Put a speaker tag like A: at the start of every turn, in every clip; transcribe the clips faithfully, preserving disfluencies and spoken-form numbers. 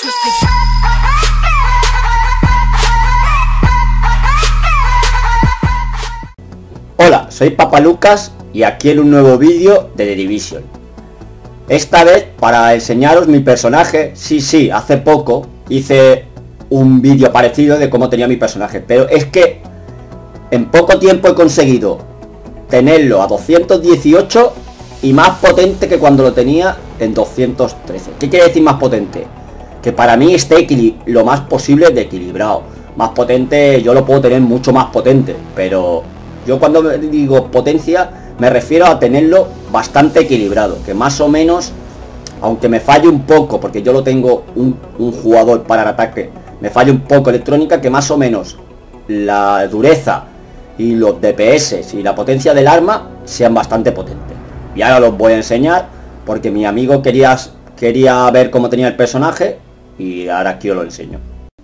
A: Hola, soy Papalucas y aquí en un nuevo vídeo de The Division. Esta vez para enseñaros mi personaje. Sí, sí, hace poco hice un vídeo parecido de cómo tenía mi personaje, pero es que en poco tiempo he conseguido tenerlo a doscientos dieciocho y más potente que cuando lo tenía en doscientos trece. ¿Qué quiere decir más potente? Que para mí esté lo más posible de equilibrado. Más potente, yo lo puedo tener mucho más potente, pero yo cuando digo potencia me refiero a tenerlo bastante equilibrado, que más o menos, aunque me falle un poco, porque yo lo tengo un, un jugador para el ataque, me falle un poco electrónica, que más o menos la dureza y los D P S y la potencia del arma sean bastante potentes. Y ahora los voy a enseñar porque mi amigo quería, quería ver cómo tenía el personaje y ahora aquí os lo enseño.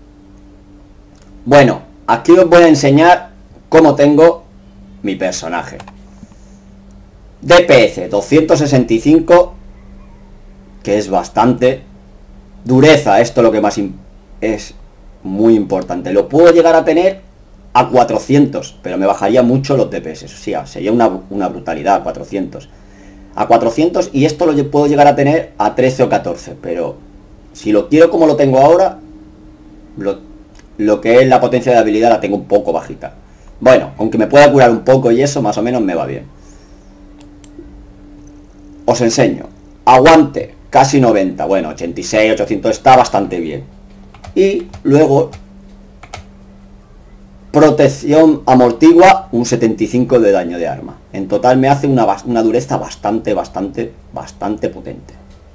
A: Bueno, aquí os voy a enseñar cómo tengo mi personaje. D P S doscientos sesenta y cinco, que es bastante. Dureza, esto es lo que más es muy importante. Lo puedo llegar a tener a cuatrocientos, pero me bajaría mucho los D P S. O sea, sería una, una brutalidad. cuatrocientos a cuatrocientos, y esto lo puedo llegar a tener a trece o catorce, pero si lo quiero como lo tengo ahora, lo, lo que es la potencia de habilidad la tengo un poco bajita. Bueno, aunque me pueda curar un poco y eso, más o menos me va bien. Os enseño. Aguante, casi noventa. Bueno, ochenta y seis, ochocientos está bastante bien. Y luego protección amortigua, un setenta y cinco de daño de arma. En total me hace una, una dureza bastante, bastante, bastante potente.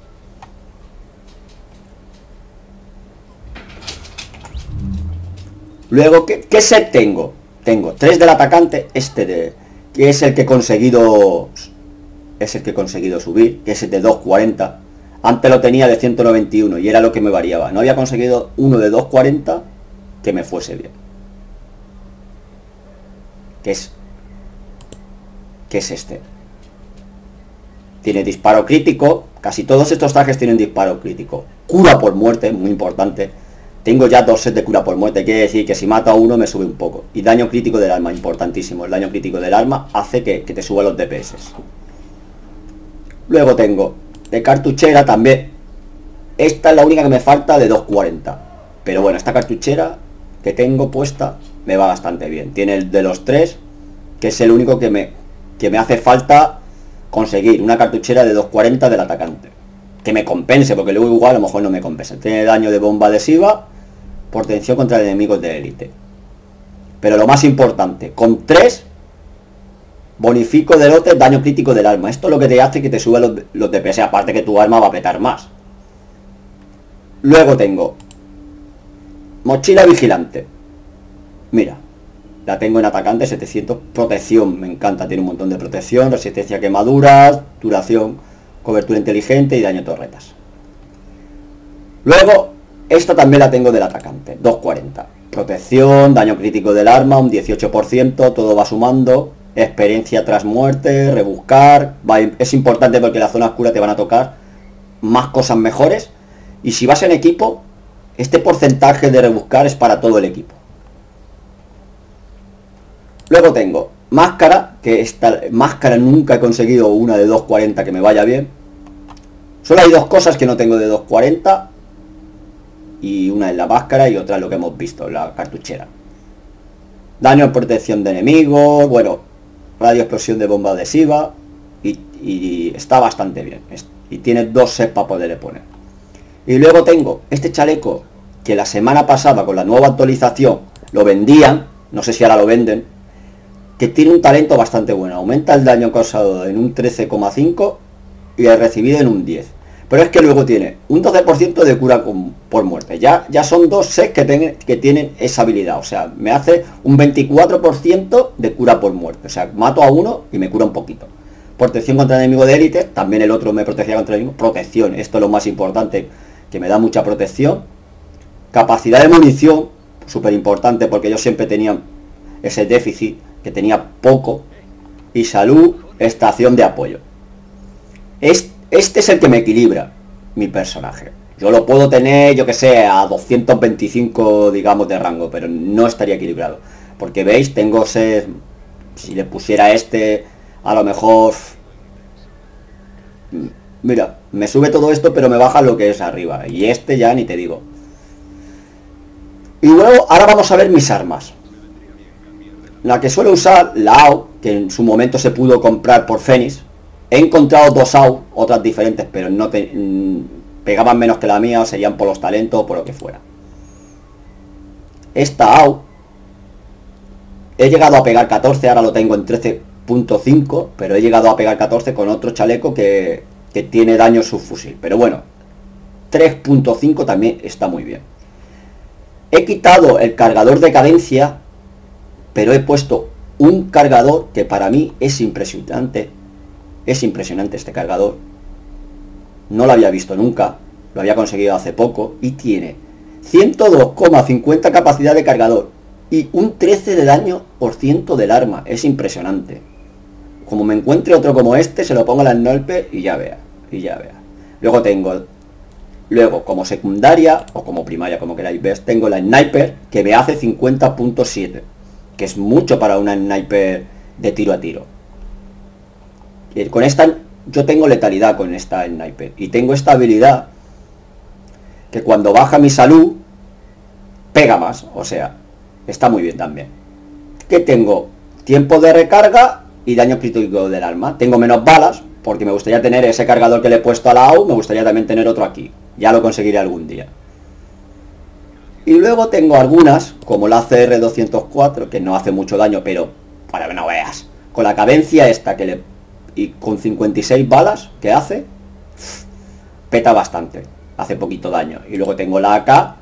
A: Luego, ¿qué, qué set tengo? Tengo tres del atacante, este de que es el que he conseguido es el que he conseguido subir, que es el de doscientos cuarenta. Antes lo tenía de ciento noventa y uno y era lo que me variaba. No había conseguido uno de doscientos cuarenta que me fuese bien. Que es que es este. Tiene disparo crítico. Casi todos estos trajes tienen disparo crítico. Cura por muerte, muy importante. Tengo ya dos sets de cura por muerte, quiere decir que si mato a uno me sube un poco. Y daño crítico del arma, importantísimo. El daño crítico del arma hace que, que te suba los D P S. Luego tengo de cartuchera también. Esta es la única que me falta de doscientos cuarenta. Pero bueno, esta cartuchera que tengo puesta me va bastante bien. Tiene el de los tres, que es el único que me, que me hace falta conseguir. Una cartuchera de doscientos cuarenta del atacante. Que me compense, porque luego igual a lo mejor no me compensa. Tiene daño de bomba adhesiva, protección contra enemigos de élite. Pero lo más importante, con tres bonifico de lote, daño crítico del arma. Esto es lo que te hace que te sube los, los D P S, aparte que tu arma va a petar más. Luego tengo mochila vigilante. Mira, la tengo en atacante, setecientos, protección, me encanta, tiene un montón de protección, resistencia a quemaduras, duración, cobertura inteligente y daño torretas. Luego, esta también la tengo del atacante, doscientos cuarenta. Protección, daño crítico del arma, un dieciocho por ciento, todo va sumando. Experiencia tras muerte, rebuscar. Va, es importante porque en la zona oscura te van a tocar más cosas mejores. Y si vas en equipo, este porcentaje de rebuscar es para todo el equipo. Luego tengo máscara, que esta máscara nunca he conseguido una de doscientos cuarenta que me vaya bien. Solo hay dos cosas que no tengo de doscientos cuarenta. Y una es la máscara y otra es lo que hemos visto, la cartuchera. Daño en protección de enemigos, bueno, radio explosión de bomba adhesiva. Y, y está bastante bien. Y tiene dos sets para poderle poner. Y luego tengo este chaleco que la semana pasada con la nueva actualización lo vendían. No sé si ahora lo venden. Que tiene un talento bastante bueno. Aumenta el daño causado en un trece coma cinco y el recibido en un diez. Pero es que luego tiene un doce por ciento de cura con, por muerte. Ya, ya son dos sets que, ten, que tienen esa habilidad. O sea, me hace un veinticuatro por ciento de cura por muerte. O sea, mato a uno y me cura un poquito. Protección contra el enemigo de élite. También el otro me protegía contra el enemigo. Protección. Esto es lo más importante, que me da mucha protección. Capacidad de munición. Súper importante porque yo siempre tenía ese déficit, que tenía poco. Y salud, estación de apoyo. Este, este es el que me equilibra. mi personaje. Yo lo puedo tener, yo que sé, a doscientos veinticinco, digamos, de rango, pero no estaría equilibrado. Porque veis, tengo ser... Si le pusiera este, a lo mejor... Mira, me sube todo esto, pero me baja lo que es arriba. Y este ya ni te digo. Y luego, ahora vamos a ver mis armas. La que suelo usar, la A U, que en su momento se pudo comprar por Fénix. He encontrado dos A U, otras diferentes, pero no te, mmm, pegaban menos que la mía, o serían por los talentos o por lo que fuera. Esta A U, he llegado a pegar catorce, ahora lo tengo en trece punto cinco, pero he llegado a pegar catorce con otro chaleco que, que tiene daño subfusil. Pero bueno, tres punto cinco también está muy bien. He quitado el cargador de cadencia, pero he puesto un cargador que para mí es impresionante. Es impresionante este cargador. No lo había visto nunca. Lo había conseguido hace poco. Y tiene ciento dos coma cincuenta capacidad de cargador. Y un trece de daño por ciento del arma. Es impresionante. Como me encuentre otro como este, se lo pongo a la Sniper y ya vea. Y ya vea. Luego tengo... Luego, como secundaria, o como primaria, como queráis ver, tengo la Sniper, que me hace cincuenta punto siete. Que es mucho para una Sniper de tiro a tiro. Y con esta, yo tengo letalidad con esta Sniper. Y tengo esta habilidad, que cuando baja mi salud, pega más. O sea, está muy bien también. Que tengo tiempo de recarga y daño crítico del arma. Tengo menos balas, porque me gustaría tener ese cargador que le he puesto a la A U, me gustaría también tener otro aquí. Ya lo conseguiré algún día. Y luego tengo algunas, como la C R doscientos cuatro, que no hace mucho daño, pero para que no veas. Con la cadencia esta que le... Y con cincuenta y seis balas que hace, peta bastante. Hace poquito daño. Y luego tengo la A K.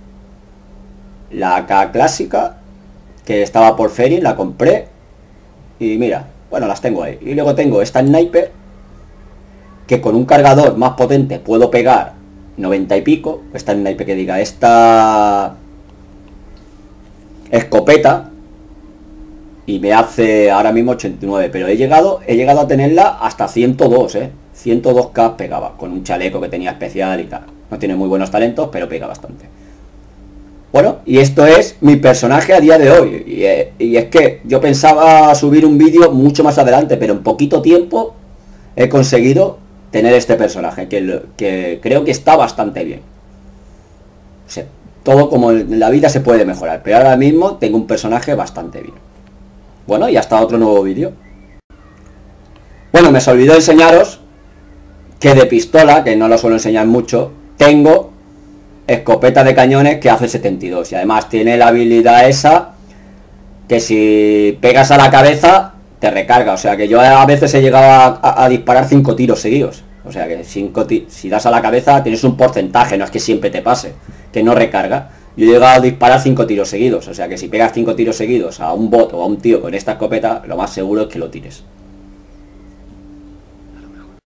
A: La A K clásica, que estaba por Fénix, la compré. Y mira, bueno, las tengo ahí. Y luego tengo esta Sniper, que con un cargador más potente puedo pegar noventa y pico. Esta Sniper que diga, esta escopeta, y me hace ahora mismo ochenta y nueve, pero he llegado he llegado a tenerla hasta ciento dos, eh ciento dos K pegaba, con un chaleco que tenía especial y tal. No tiene muy buenos talentos, pero pega bastante. Bueno, y esto es mi personaje a día de hoy. Y, eh, y es que yo pensaba subir un vídeo mucho más adelante, pero en poquito tiempo he conseguido tener este personaje, que, que creo que está bastante bien. O sea, todo como en la vida se puede mejorar, pero ahora mismo tengo un personaje bastante bien. Bueno, y hasta otro nuevo vídeo. Bueno, me se olvidó enseñaros que de pistola, que no lo suelo enseñar mucho, tengo escopeta de cañones que hace setenta y dos. Y además tiene la habilidad esa, que si pegas a la cabeza, te recarga. O sea que yo a veces he llegado a, a, a disparar cinco tiros seguidos. O sea que cinco si das a la cabeza tienes un porcentaje, no es que siempre te pase, que no recarga. Yo he llegado a disparar cinco tiros seguidos. O sea que si pegas cinco tiros seguidos a un bot o a un tío con esta escopeta, lo más seguro es que lo tires.